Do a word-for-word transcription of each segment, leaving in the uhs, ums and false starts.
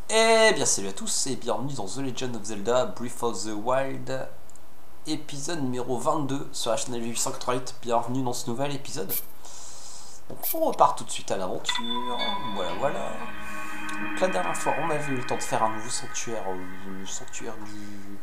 Eh bien salut à tous et bienvenue dans The Legend of Zelda Breath of the Wild, épisode numéro vingt-deux sur la chaîne huit cent quatre-vingt-huit. Bienvenue dans ce nouvel épisode. Donc on repart tout de suite à l'aventure. Voilà, voilà. Donc la dernière fois on avait eu le temps de faire un nouveau sanctuaire, le sanctuaire du...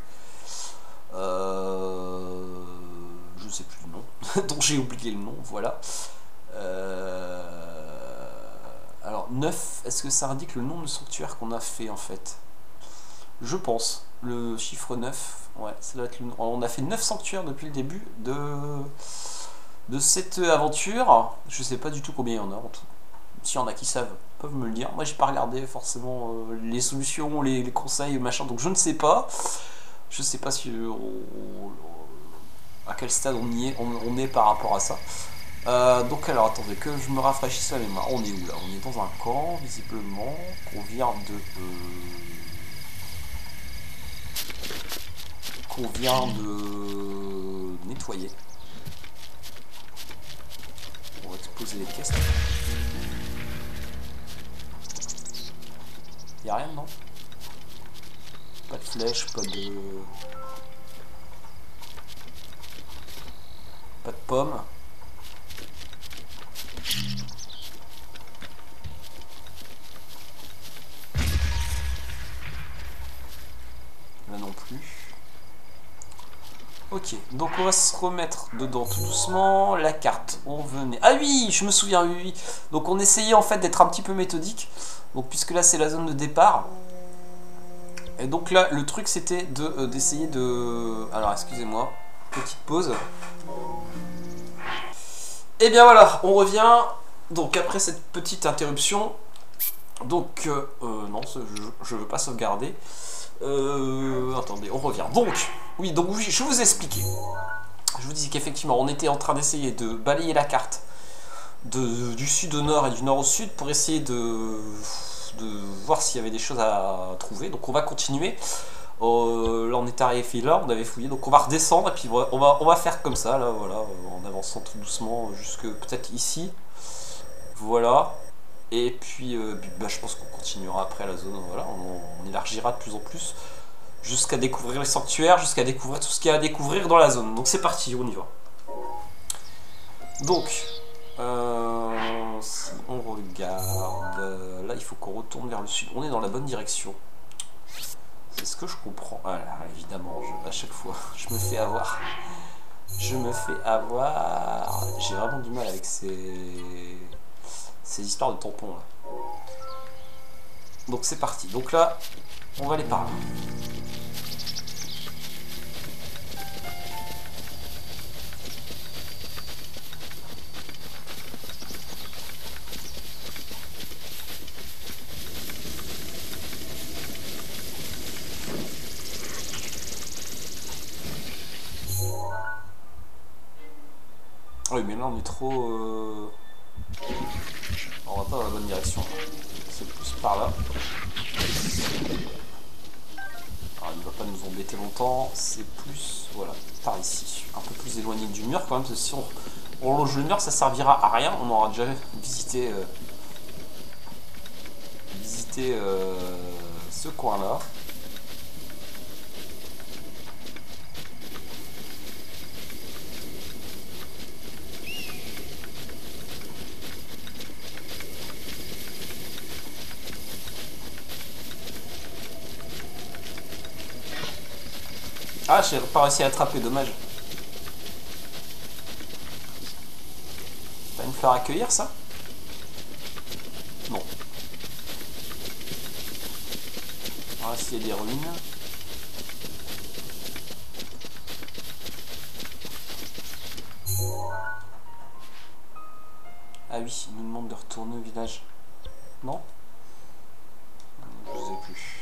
Euh... Je sais plus le nom, dont j'ai oublié le nom, voilà. Euh... Alors neuf, est-ce que ça indique le nombre de sanctuaires qu'on a fait en fait? Je pense. Le chiffre neuf, ouais, ça doit être le... On a fait neuf sanctuaires depuis le début de, de cette aventure. Je sais pas du tout combien il y en a en tout. S'il y en a qui savent, peuvent me le dire. Moi j'ai pas regardé forcément euh, les solutions, les, les conseils, machin, donc je ne sais pas. Je sais pas si on- à quel stade on y est, on, on est par rapport à ça. Euh, donc alors attendez que je me rafraîchisse la mémoire. On est où là? On est dans un camp visiblement qu'on vient de euh, qu'on vient de nettoyer. On va exposer les caisses. Y'a rien, non? Pas de flèche, pas de... Pas de pommes. Là non plus. Ok, donc on va se remettre dedans tout doucement. La carte, on venait... Ah oui, je me souviens, oui, oui. Donc on essayait en fait d'être un petit peu méthodique. Donc puisque là c'est la zone de départ. Et donc là, le truc c'était de euh, d'essayer de... Alors excusez-moi, petite pause. Et bien voilà, on revient. Donc après cette petite interruption. Donc, euh, euh, non, je, je veux pas sauvegarder. Euh, attendez, on revient. Donc, oui, donc oui, je vous ai expliqué. Je vous disais qu'effectivement, on était en train d'essayer de balayer la carte de, du sud au nord et du nord au sud pour essayer de, de voir s'il y avait des choses à trouver. Donc on va continuer. Euh, là on est arrivé là, on avait fouillé, donc on va redescendre et puis on va, on va faire comme ça, là, voilà, en avançant tout doucement jusque peut-être ici. Voilà. Et puis, euh, bah, je pense qu'on continuera après la zone, voilà, on, on élargira de plus en plus jusqu'à découvrir les sanctuaires, jusqu'à découvrir tout ce qu'il y a à découvrir dans la zone. Donc c'est parti, on y va. Donc, euh, si on regarde, euh, là il faut qu'on retourne vers le sud. On est dans la bonne direction. C'est ce que je comprends. Ah là, évidemment, je, à chaque fois, je me fais avoir. Je me fais avoir. J'ai vraiment du mal avec ces, ces histoires de tampons là. Donc c'est parti. Donc là, on va aller par là. Oui, mais là on est trop... Euh... On va pas dans la bonne direction. C'est plus par là. Alors, il ne va pas nous embêter longtemps. C'est plus... Voilà, par ici. Un peu plus éloigné du mur quand même. Parce que si on, on longe le mur, ça servira à rien. On aura déjà visité... Euh... Visité euh... ce coin-là. Ah, j'ai pas réussi à attraper, dommage. Ça va me faire accueillir ça? Non. On va essayer des ruines. Ah oui, il nous demande de retourner au village. Non? Je sais plus.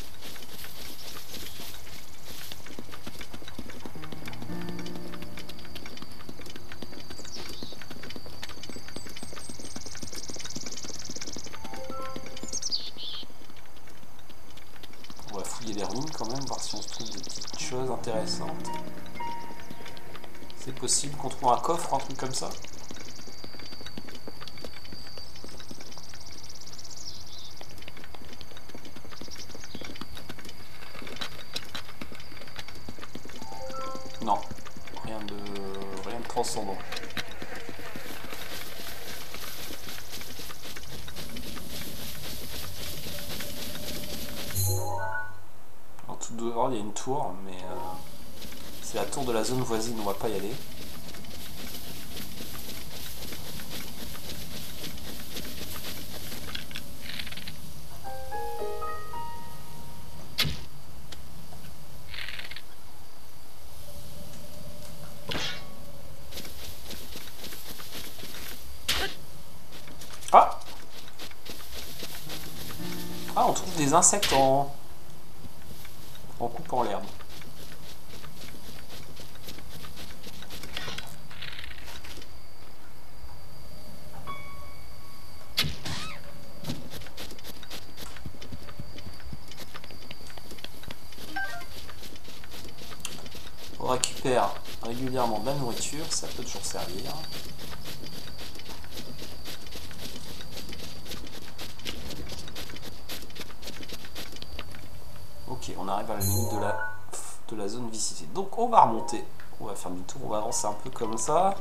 On va fouiller les ruines quand même, voir si on se trouve des petites choses intéressantes. C'est possible qu'on trouve un coffre, un truc comme ça? Non, rien de, rien de transcendant. En tout dehors, il y a une tour, mais euh, c'est la tour de la zone voisine, on va pas y aller. Ah! Ah, on trouve des insectes en, en coupant l'herbe. On récupère régulièrement de la nourriture, ça peut toujours servir. Ok, on arrive à la limite de la, de la zone visitée. Donc on va remonter, on va faire du tour, on va avancer un peu comme ça.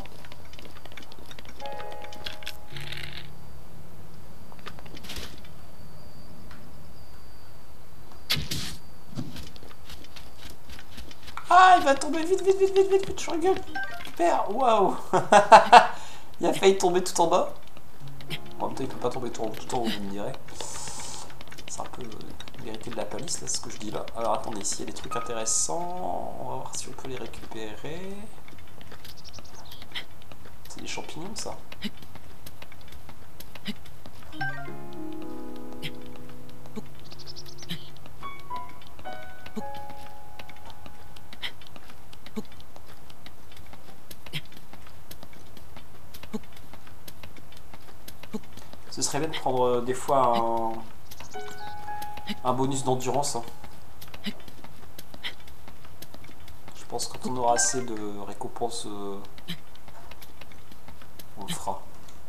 Ah, il va tomber vite, vite, vite, vite, vite, vite, je récupère. Waouh. Il a failli tomber tout en bas. En même temps, il peut pas tomber tout en, tout en haut, vous me direz. C'est un peu l'hérité de la palisse, là, ce que je dis là. Alors attendez, ici il y a des trucs intéressants. On va voir si on peut les récupérer. C'est des champignons, ça. Ce serait bien de prendre euh, des fois un, un bonus d'endurance. Hein. Je pense que quand on aura assez de récompenses, euh, on le fera.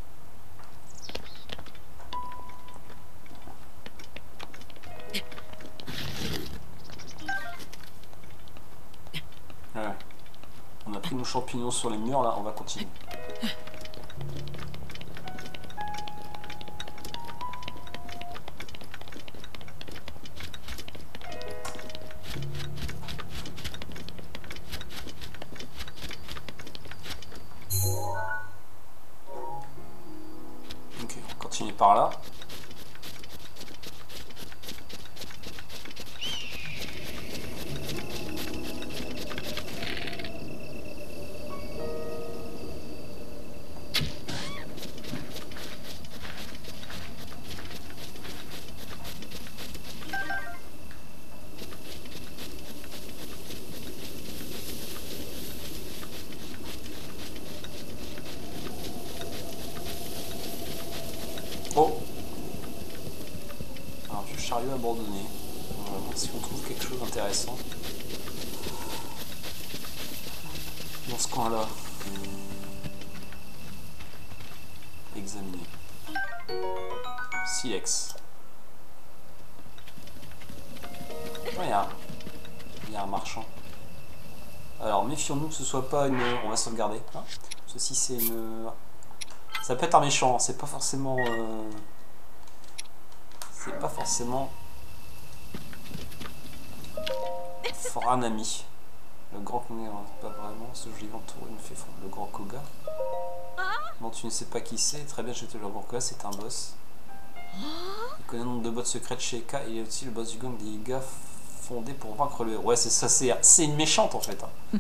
Ouais. On a pris nos champignons sur les murs, là, on va continuer. Ok, on continue par là. Oh! Un vieux chariot abandonné. On va voir si on trouve quelque chose d'intéressant dans ce coin-là. Examiner. Silex. Oh, il y a, il y a un marchand. Alors méfions-nous que ce soit pas une... On va sauvegarder. Hein, ceci c'est une... Ça peut être un méchant, c'est pas forcément... Euh... C'est pas forcément... Fort un ami. Le grand Koga, pas vraiment, ce joli entouré me fait fondre. Le grand Koga. Non, tu ne sais pas qui c'est. Très bien, je te le grand Koga, c'est un boss. Il connaît le nombre de bottes secrètes chez Eka. Il est aussi le boss du gang des Iga fondé pour vaincre le... Ouais, c'est ça, c'est une méchante en fait. Hein.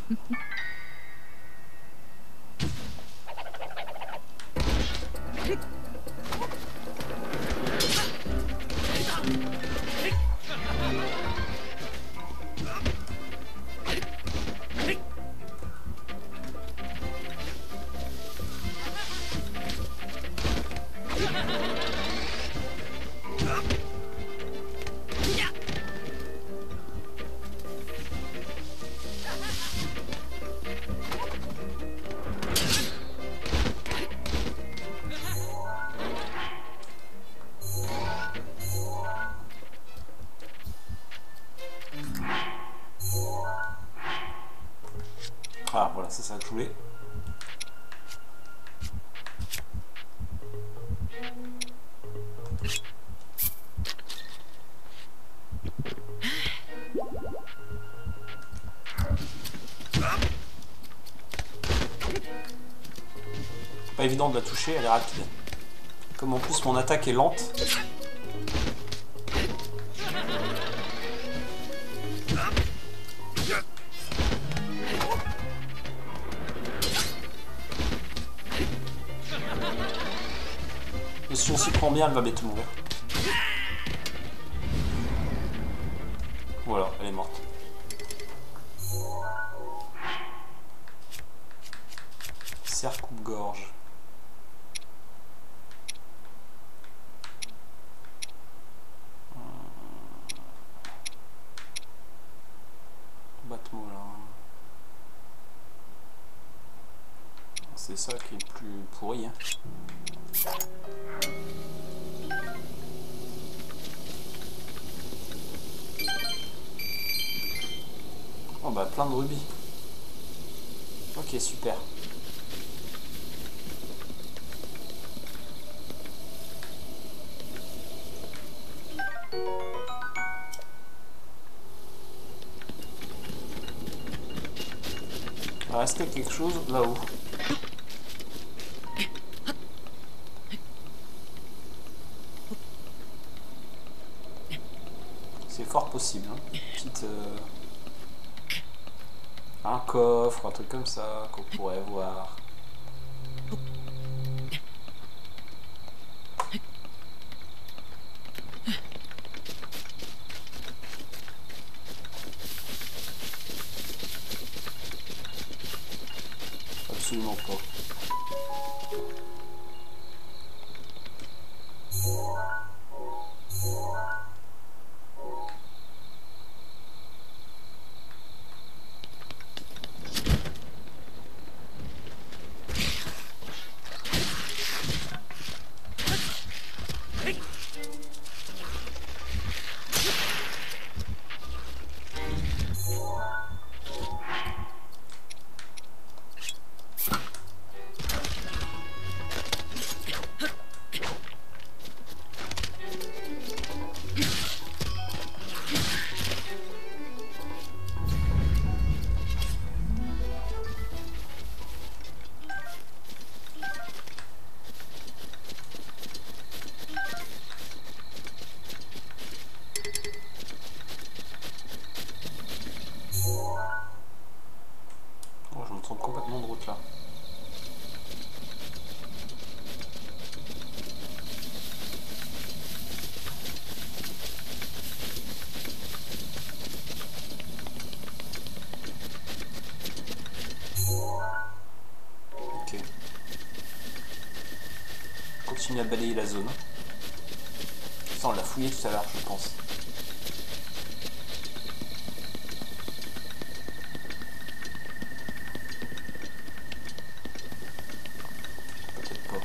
Ah voilà, c'est ça que je voulais. Pas évident de la toucher, elle est rapide. Comme en plus mon attaque est lente. Et si on s'y prend bien, elle va bientôt mourir. Voilà, elle est morte. Serre coupe-gorge. Batte-moi là. C'est ça qui est le plus pourri. Hein. Oh bah plein de rubis. Ok, super. Il restait quelque chose là-haut. C'est fort possible. Hein. Petite, euh, un coffre, un truc comme ça qu'on pourrait voir. Absolument pas. Oh, je me trompe complètement de route là. Ok. Continue à balayer la zone. Ça, on l'a fouillé tout à l'heure, je pense. Peut-être pas.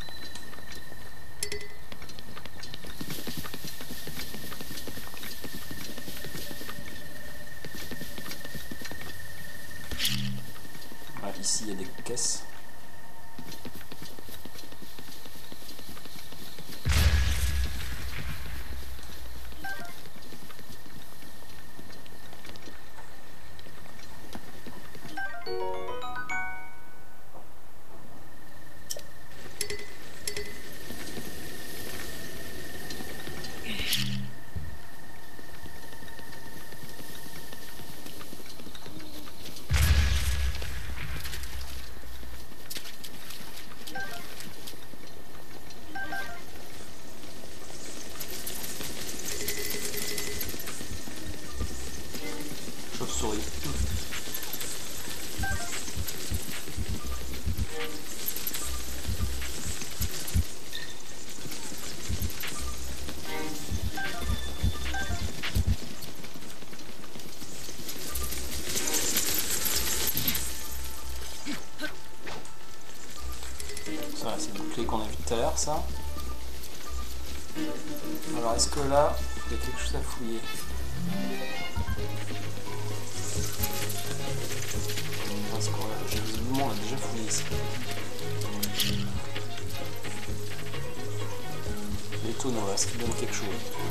Ouais, ici, il y a des caisses. Chauve-souris. Ça, c'est le bouclier qu'on a vu tout à l'heure, ça. Alors, est-ce que là, il y a quelque chose à fouiller? On va se croire. Les tonneaux, est-ce qu'ils donnent quelque chose?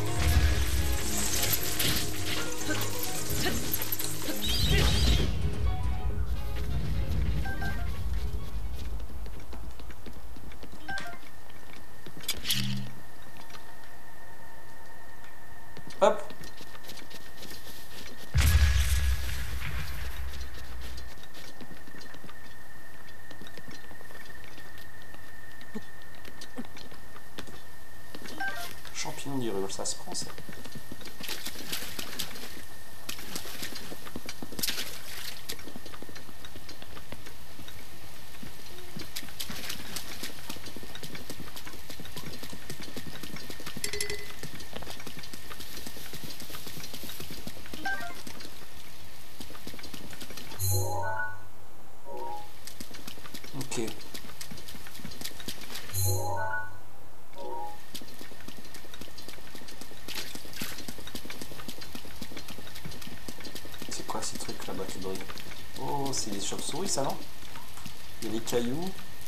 Hop. Champignon d'Hyrule, ça se prend ça. Ok. C'est quoi ces trucs là-bas qui brillent? Oh, c'est des chauves-souris ça, non? Il y a des cailloux.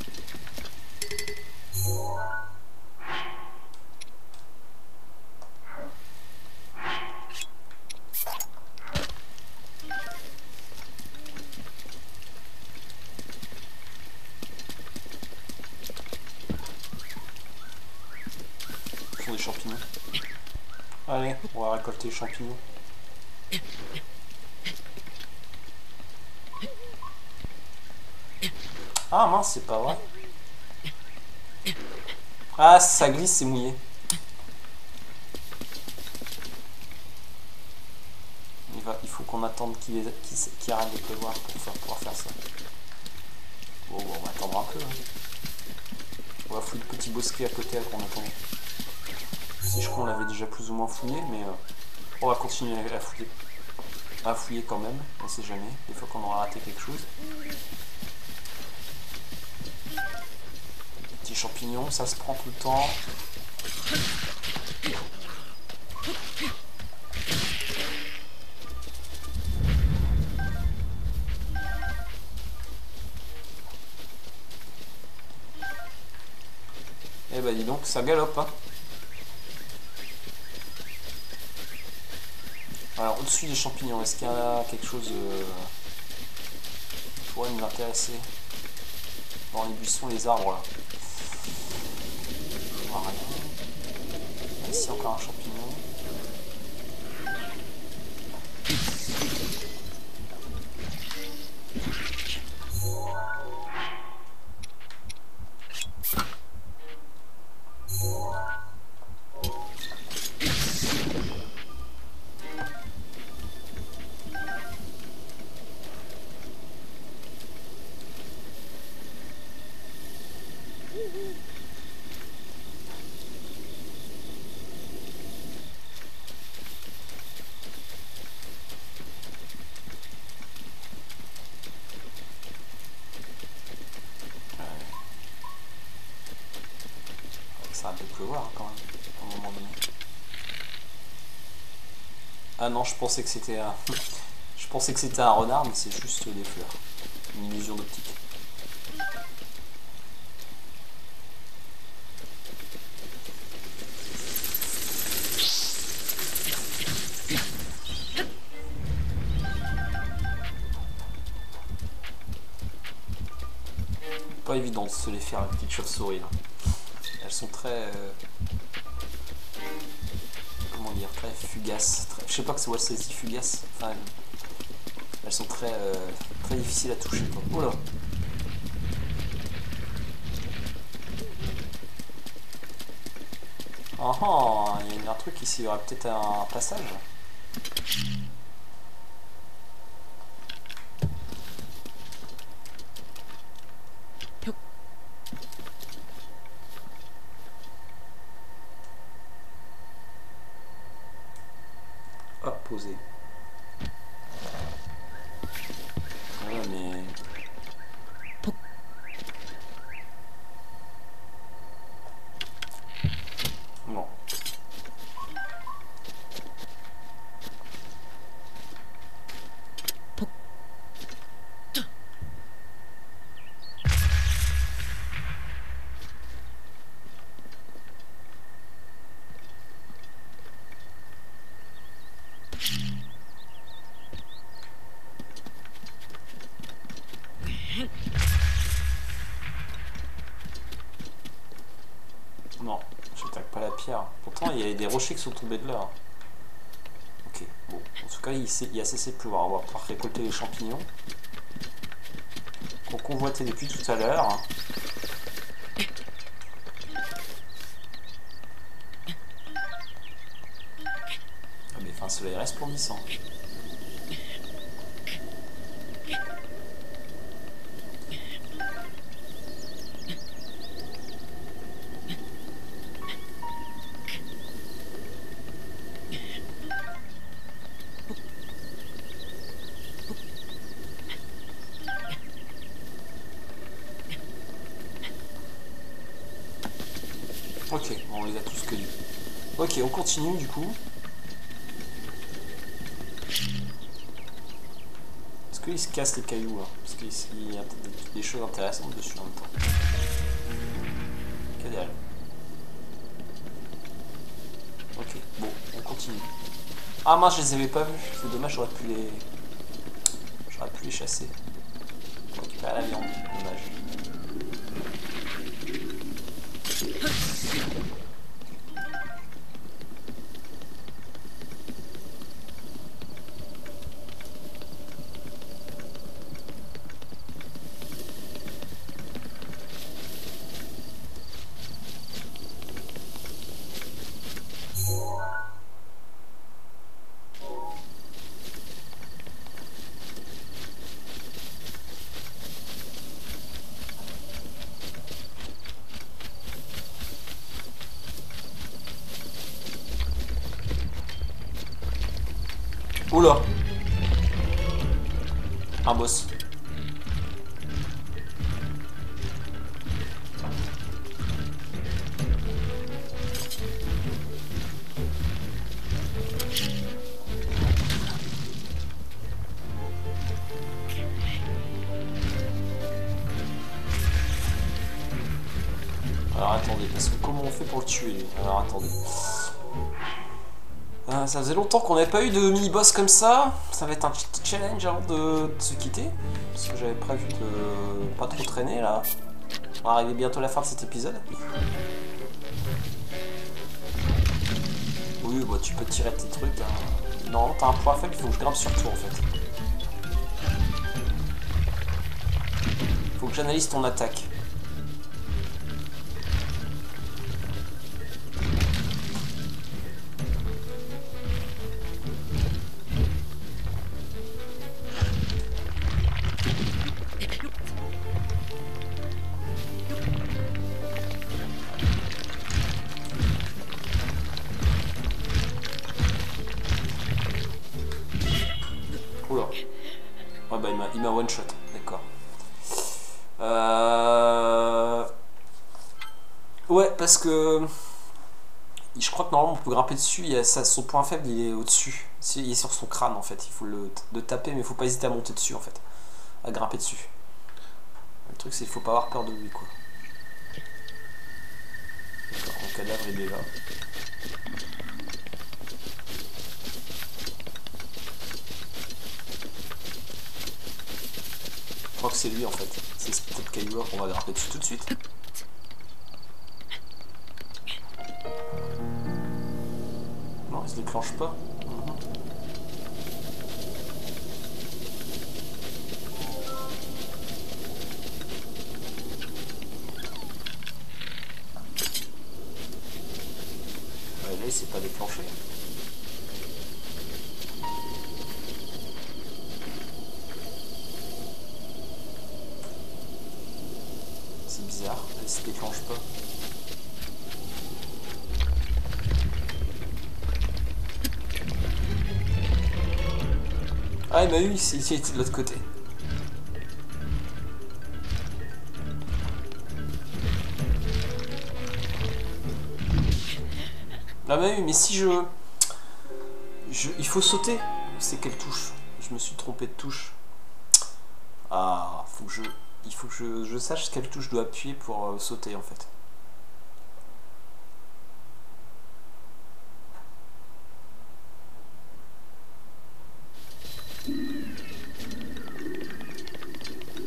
Ce sont des champignons. Allez, on va récolter les champignons. Ah mince, c'est pas vrai. Ah, ça glisse, c'est mouillé. Il, va, il faut qu'on attende qu'il qu qu arrête de pleuvoir pour faire, pouvoir faire ça. Bon, bon, on va attendre un peu. Hein. On va fouiller le petit bosquet à côté qu'on attend. Si je crois qu'on l'avait déjà plus ou moins fouillé, mais euh, on va continuer à fouiller. À fouiller quand même, on sait jamais. Des fois qu'on aura raté quelque chose. Petit champignon, ça se prend tout le temps. Eh ben dis donc, ça galope hein. Alors au-dessus des champignons, est-ce qu'il y a quelque chose euh, qui pourrait nous intéresser? Dans les buissons, les arbres là. Voilà. Ici encore un champignon. Ça va peut pleuvoir quand même, à un moment donné. Ah non, je pensais que c'était un... je pensais que c'était un renard, mais c'est juste des fleurs. Une illusion d'optique. Pas évident de se les faire, les petites chauves-souris là. Elles sont très... Euh, comment dire, très fugaces. Très, je sais pas que c'est ouais, c'est fugace. Enfin, elles sont très, euh, très difficiles à toucher. Quoi. Oh là. Ah ah, il y a un truc ici, il y aurait peut-être un passage. Hop, posé. Ouais, mais... Bon. Pourtant, il y a des rochers qui sont tombés de là. Hein. Ok, bon. En tout cas, il, il a cessé de pleuvoir. On va pouvoir récolter les champignons. Qu'on convoitait depuis tout à l'heure. Ah mais enfin, cela est resplendissant. Ok, bon, on les a tous cueillis. Ok, on continue du coup. Est-ce qu'il se casse les cailloux là? Parce qu'il y a peut-être des choses intéressantes dessus en même temps. Que dalle. Ok, bon, on continue. Ah mince, je les avais pas vus. C'est dommage, j'aurais pu les. J'aurais pu les chasser. Pour récupérer la viande. Dommage. Oula! Un boss. Alors attendez, parce que comment on fait pour le tuer lui? Alors attendez. Euh, ça faisait longtemps qu'on n'avait pas eu de mini-boss comme ça. Ça va être un petit challenge avant de, de se quitter. Parce que j'avais prévu de pas trop traîner là. On va arriver bientôt à la fin de cet épisode. Oui, bah tu peux tirer tes trucs. Hein. Non, t'as un point faible, il faut que je grimpe sur toi en fait. Faut que j'analyse ton attaque. Ouais bah il m'a one shot, d'accord. Euh... Ouais parce que je crois que normalement on peut grimper dessus, il y a ça, son point faible il est au-dessus. Il est sur son crâne en fait, il faut le, le taper mais il faut pas hésiter à monter dessus en fait. À grimper dessus. Le truc c'est qu'il faut pas avoir peur de lui quoi. D'accord, mon cadavre il est là. Je crois que c'est lui en fait, c'est ce petit caillou qu'on va grimper dessus tout de suite. Non, il se déclenche pas. Mmh. Ouais, là il s'est pas déclenché. C'est bizarre, il se déclenche pas. Ah il m'a eu, il était de l'autre côté. Ah bah oui, mais si je... je... Il faut sauter. C'est quelle touche? Je me suis trompé de touche. Ah, faut que je... Il faut que je, je sache quelle touche je dois appuyer pour euh, sauter en fait.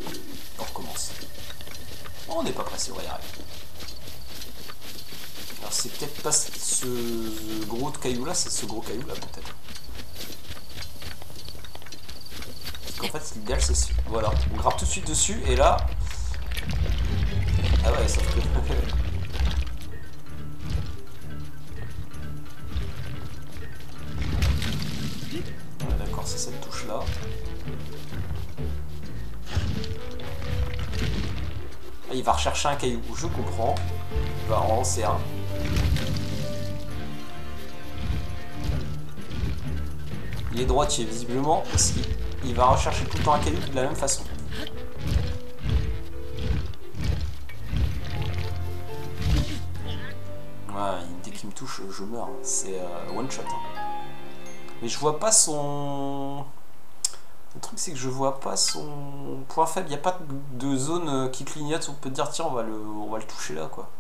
On recommence. Oh, on n'est pas pressé, on va y arriver. Alors c'est peut-être pas ce gros caillou là, c'est ce gros caillou là peut-être. Parce qu'en fait l'idéal c'est ce... Voilà, on grappe tout de suite dessus et là... Ah ouais, sauf que... Ouais, d'accord, c'est cette touche là. Ah, il va rechercher un caillou, je comprends. Il va en lancer un. Il est droitier visiblement parce qu'il va rechercher tout le temps un caillou de la même façon. Ouais, dès qu'il me touche, je meurs. C'est euh, one shot. Hein. Mais je vois pas son... Le truc c'est que je vois pas son point faible. Il n'y a pas de zone qui clignote où on peut dire tiens on va le, on va le toucher là quoi.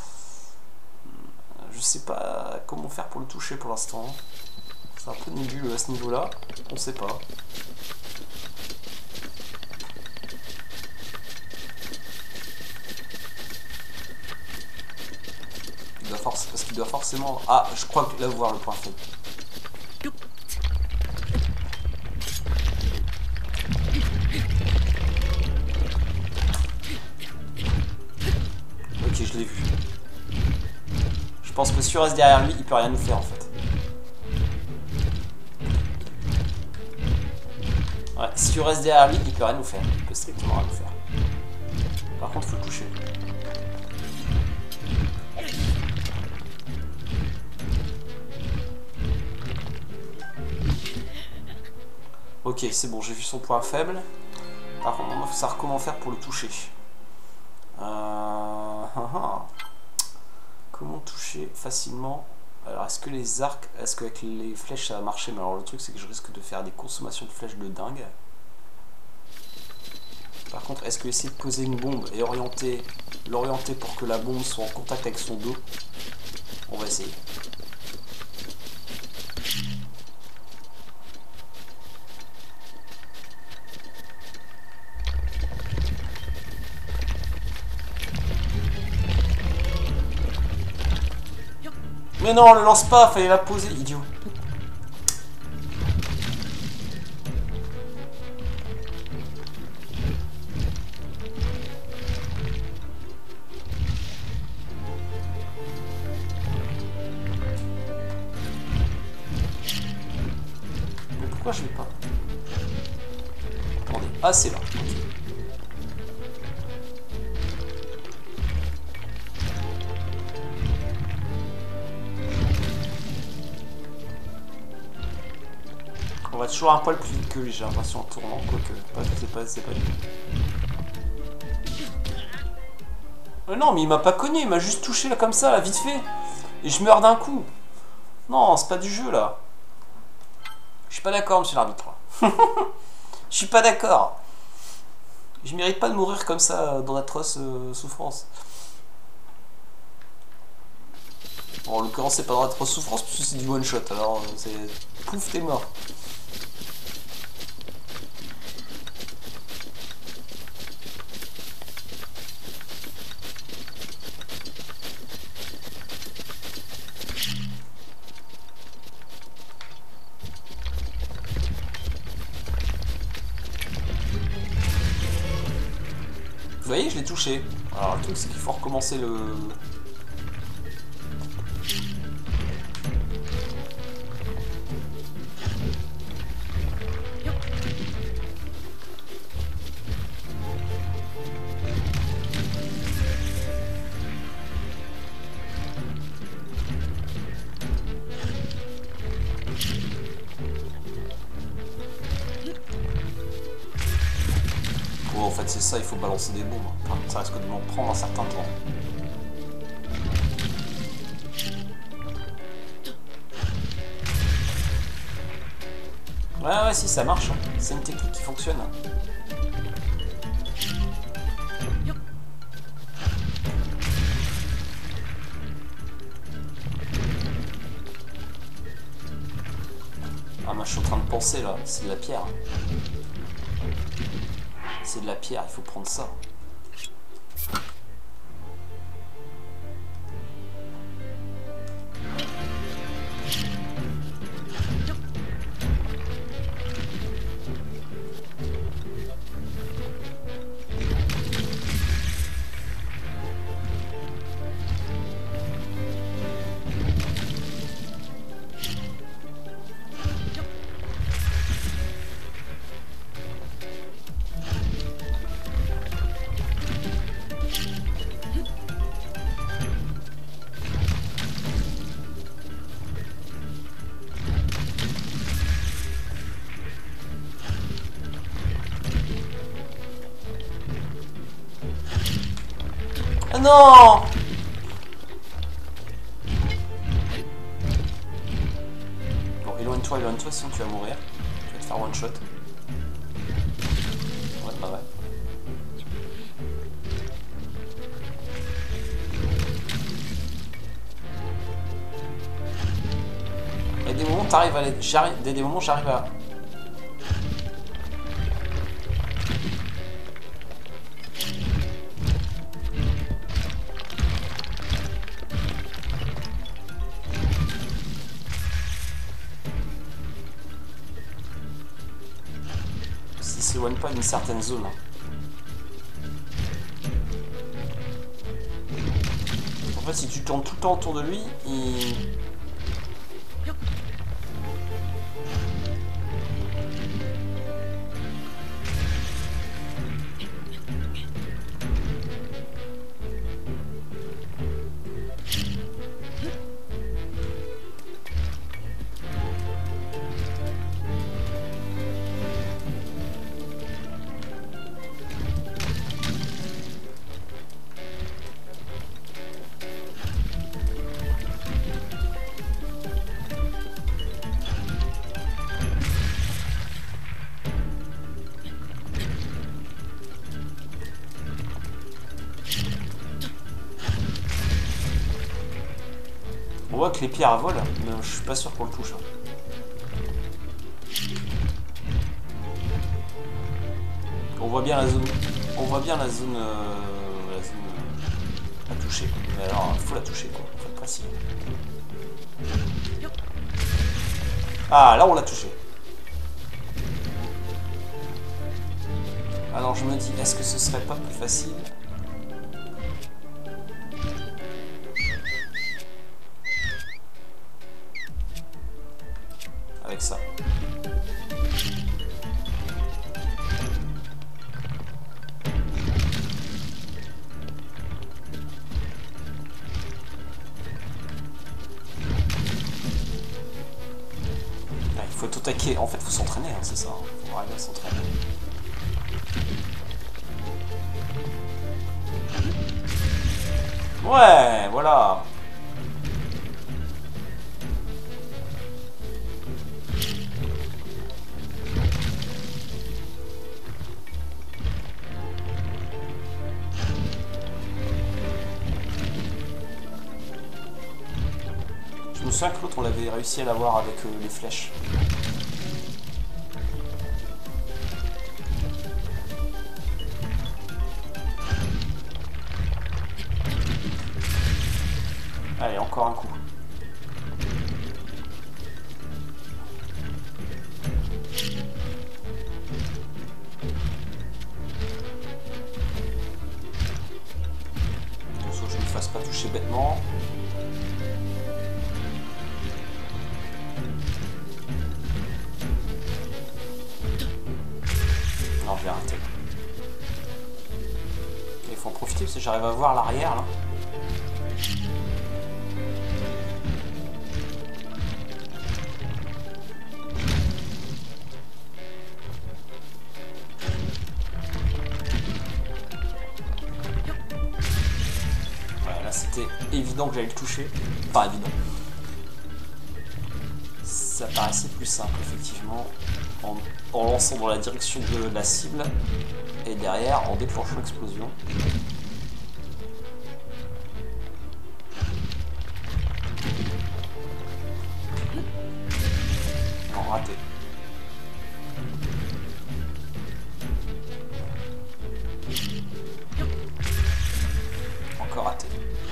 Je sais pas comment faire pour le toucher pour l'instant. C'est un peu nébuleux à ce niveau là. On sait pas. Il doit forcément, parce qu'il doit forcément... Ah, je crois que là voir le point faible. Ok, je l'ai vu. Je pense que si tu restes derrière lui, il peut rien nous faire en fait. Ouais, si tu restes derrière lui, il peut rien nous faire. Il peut strictement rien nous faire. Par contre, faut le toucher. Ok, c'est bon, j'ai vu son point faible. Par contre, il faut savoir comment faire pour le toucher. Euh... Comment toucher facilement? Alors, est-ce que les arcs, est-ce qu'avec les flèches ça va marcher? Mais alors, le truc, c'est que je risque de faire des consommations de flèches de dingue. Par contre, est-ce que essayer de poser une bombe et orienter, l'orienter pour que la bombe soit en contact avec son dos? On va essayer. Mais non, on le lance pas, fallait la poser, idiot. Mais pourquoi je l'ai pas? Attendez, ah c'est là. On va toujours un poil plus vite que lui, j'ai l'impression, en tournant, quoique, pas, c'est pas, c'est pas lui. Euh, non, mais il m'a pas cogné, il m'a juste touché là comme ça, là, vite fait. Et je meurs d'un coup. Non, c'est pas du jeu, là. Je suis pas d'accord, monsieur l'arbitre. Je suis pas d'accord. Je mérite pas de mourir comme ça, dans d'atroces euh, souffrances. Bon, en l'occurrence, c'est pas dans d'atroces souffrances, puisque c'est du one shot, alors c'est... Pouf, t'es mort. Vous voyez, je l'ai touché. Alors le truc c'est qu'il faut recommencer le... Oh, en fait c'est ça, il faut balancer des bombes. Enfin, ça risque de m'en prendre un certain temps. Ouais ouais si ça marche, hein. C'est une technique qui fonctionne. Ah moi je suis en train de penser là, c'est de la pierre. C'est de la pierre, il faut prendre ça. non! Bon, éloigne-toi, éloigne-toi, sinon tu vas mourir. Tu vas te faire one shot. Ouais, bah ouais. Il y a des moments, t'arrives à les... j'arrive... des, des moments, j'arrive à... S'il s'éloigne pas d'une certaine zone. En fait, si tu tournes tout le temps autour de lui, il... On voit que les pierres volent, mais je suis pas sûr qu'on le touche. Hein. On voit bien la zone. On voit bien la zone. Euh, la zone euh, à toucher. Mais alors, il faut la toucher quoi. Faut être précis. Ah, là on l'a touché. Alors je me dis, est-ce que ce serait pas plus facile ? Avec ça. Ah, il faut tout taquer. En fait, il faut s'entraîner, hein, c'est ça. Il faut arriver à s'entraîner. Ouais, voilà. Je me souviens que l'autre on l'avait réussi à l'avoir avec euh, les flèches. Allez, encore un coup. Attention que je ne me fasse pas toucher bêtement. Non, je vais arrêter. Il faut en profiter parce que j'arrive à voir l'arrière là. C'était évident que j'allais le toucher. Enfin, évident. Ça paraissait plus simple, effectivement, en, en lançant dans la direction de la cible et derrière en déclenchant l'explosion. Non, raté. Encore raté.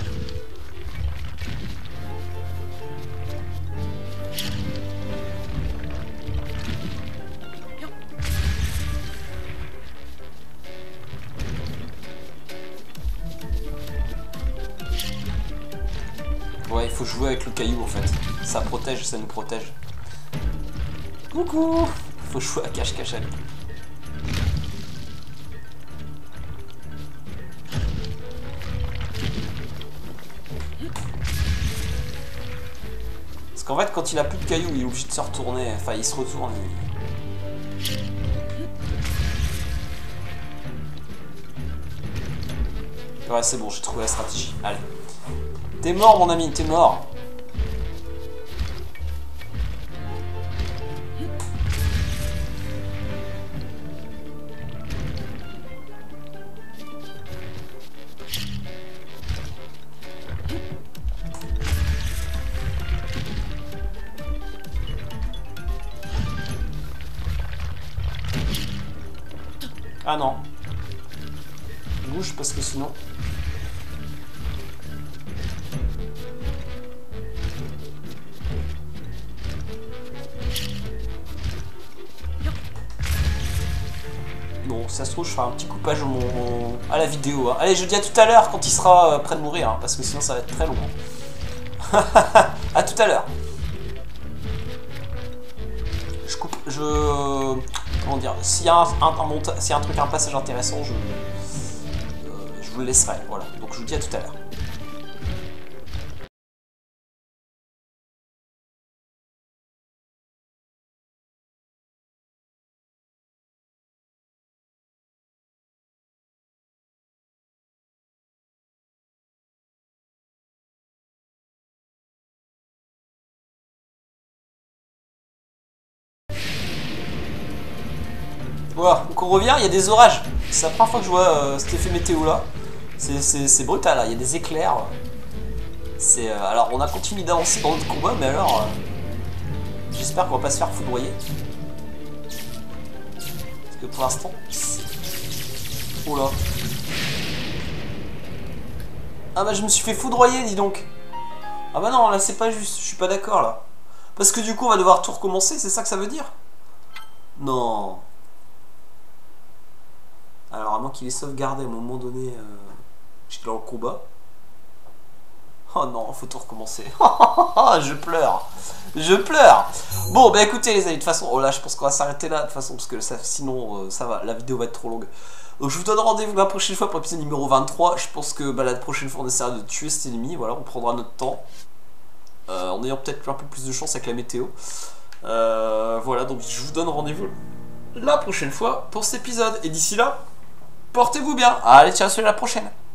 Ouais, il faut jouer avec le caillou en fait. Ça protège, ça nous protège. Coucou! Faut jouer à cache-cache avec. Parce qu'en fait, quand il a plus de cailloux, il est obligé de se retourner. Enfin, il se retourne. Il... Ouais, c'est bon, j'ai trouvé la stratégie. Allez. T'es mort, mon ami, t'es mort. Ah non. Bouge parce que sinon... Bon, ça se trouve, je ferai un petit coupage au mon... à la vidéo. Hein. Allez, je dis à tout à l'heure quand il sera près de mourir, hein, parce que sinon ça va être très long. À tout à l'heure. Je coupe, je... Comment dire, s'il y a un, un, un, monta... s'il y a un truc, un passage intéressant, je... Euh, je vous le laisserai, voilà. Donc je vous dis à tout à l'heure. Voilà, donc on revient, il y a des orages. C'est la première fois que je vois euh, cet effet météo là. C'est brutal, là. Il y a des éclairs. C'est euh, alors on a continué d'avancer dans notre combat, mais alors euh, j'espère qu'on va pas se faire foudroyer. Parce que pour l'instant... Oh là. Ah bah je me suis fait foudroyer, dis donc. Ah bah non, là c'est pas juste, je suis pas d'accord là. Parce que du coup on va devoir tout recommencer, c'est ça que ça veut dire? Non. Alors à moins qu'il ait sauvegardé à un moment donné, euh, j'étais dans le combat. Oh non, faut tout recommencer. Je pleure. Je pleure. Bon, bah écoutez les amis, de toute façon, oh là, je pense qu'on va s'arrêter là, de toute façon, parce que ça, sinon, euh, ça va, la vidéo va être trop longue. Donc je vous donne rendez-vous la prochaine fois pour l'épisode numéro vingt-trois. Je pense que bah, la prochaine fois, on essaiera de tuer cet ennemi. Voilà, on prendra notre temps. Euh, en ayant peut-être un peu plus de chance avec la météo. Euh, voilà, donc je vous donne rendez-vous la prochaine fois pour cet épisode. Et d'ici là, portez-vous bien. Allez, ciao, à la prochaine.